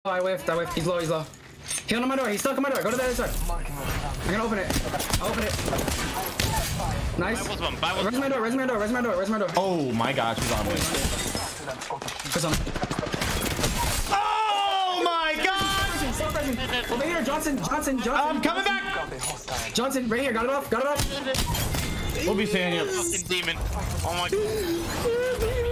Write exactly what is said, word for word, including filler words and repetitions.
I whiffed, I whiffed. He's low, he's low. Heal on my door, he's stuck on my door. Go to the other side. I'm gonna open it. I'll open it. Nice. Res my door, res my door, res my door, res my door. Oh my gosh, he's on me. Who's on? Oh my god! Stop pressing. Over here, Johnson, Johnson, Johnson. I'm coming back! Johnson, right here, got it off, got it off. We'll be staying here. Fucking demon. Oh my god.